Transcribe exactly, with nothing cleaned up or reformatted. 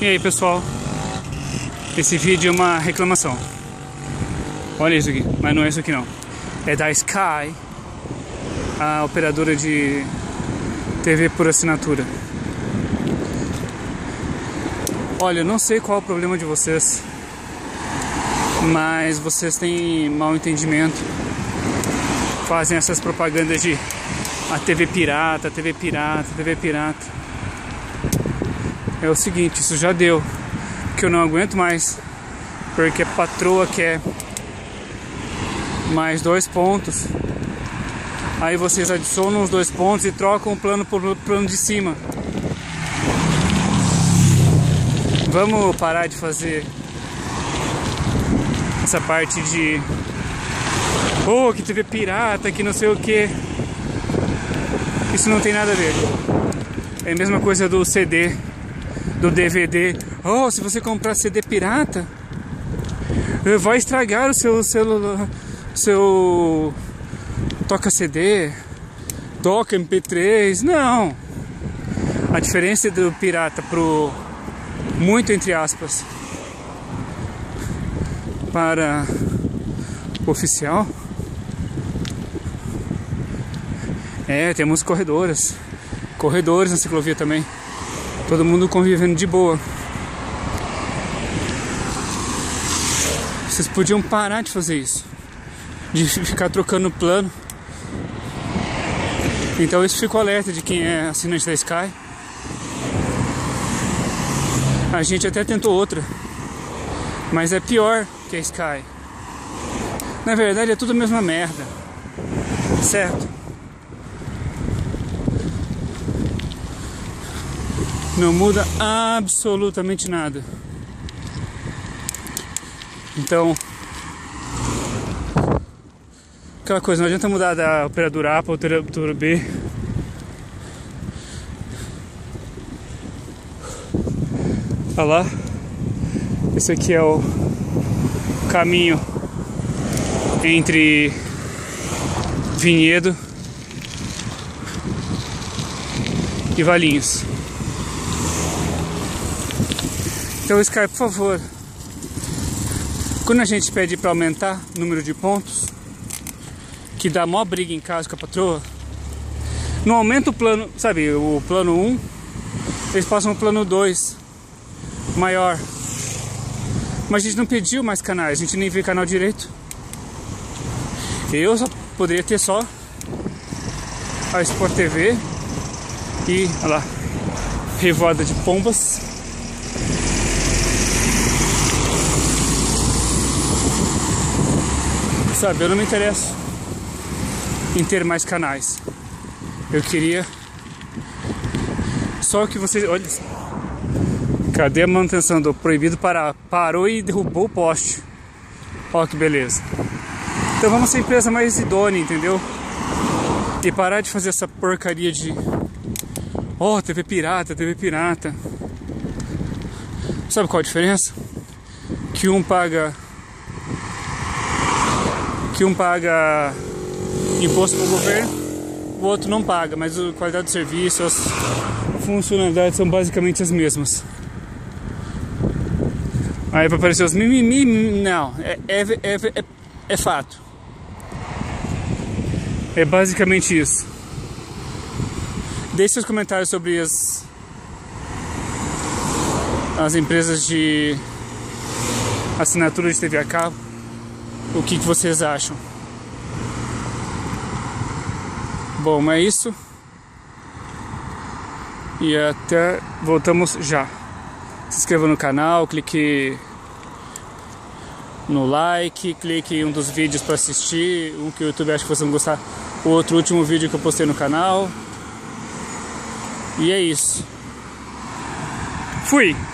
E aí, pessoal, esse vídeo é uma reclamação. Olha isso aqui, mas não é isso aqui não. É da Sky, a operadora de T V por assinatura. Olha, eu não sei qual é o problema de vocês, mas vocês têm mau entendimento. Fazem essas propagandas de a T V pirata, T V pirata, T V pirata. É o seguinte, isso já deu, que eu não aguento mais, porque a patroa quer mais dois pontos. Aí vocês adicionam os dois pontos e trocam o plano por plano de cima. Vamos parar de fazer essa parte de oh, que T V pirata, que não sei o que. Isso não tem nada a ver. É a mesma coisa do C D, do D V D. Oh, se você comprar C D pirata, vai estragar o seu celular, seu toca C D, toca M P três. Não. A diferença do pirata pro muito entre aspas para o oficial é, temos corredores, corredores na ciclovia também. Todo mundo convivendo de boa. Vocês podiam parar de fazer isso, de ficar trocando plano. Então isso fica o alerta de quem é assinante da Sky. A gente até tentou outra, mas é pior que a Sky. Na verdade é tudo a mesma merda, certo? Não muda absolutamente nada. Então, aquela coisa, não adianta mudar da operadora A para a operadora B. Olha lá. Esse aqui é o caminho entre Vinhedo e Valinhos. Então, Sky, por favor, quando a gente pede para aumentar o número de pontos, que dá mó briga em casa com a patroa, não aumenta o plano, sabe, o plano um, eles passam o plano dois, maior. Mas a gente não pediu mais canais, a gente nem vê canal direito. Eu só poderia ter só a Sport T V e, olha lá, Revoada de Pombas. Sabe, eu não me interesso em ter mais canais. Eu queria só que vocês... Olha, cadê a manutenção do proibido parar? Parou e derrubou o poste. Olha que beleza. Então vamos ser a empresa mais idônea, entendeu? E parar de fazer essa porcaria de oh, T V pirata, T V pirata. Sabe qual a diferença? Que um paga que um paga imposto para o governo, o outro não paga, mas a qualidade do serviço, as funcionalidades são basicamente as mesmas. Aí vai aparecer os mimimi, não, é, é, é, é, é fato. É basicamente isso. Deixe seus comentários sobre as, as empresas de assinatura de T V a cabo. O que, que vocês acham? Bom, é isso. E até voltamos já. Se inscreva no canal, clique no like, clique em um dos vídeos para assistir, um que o YouTube acha que vocês vão gostar, o outro último vídeo que eu postei no canal. E é isso. Fui!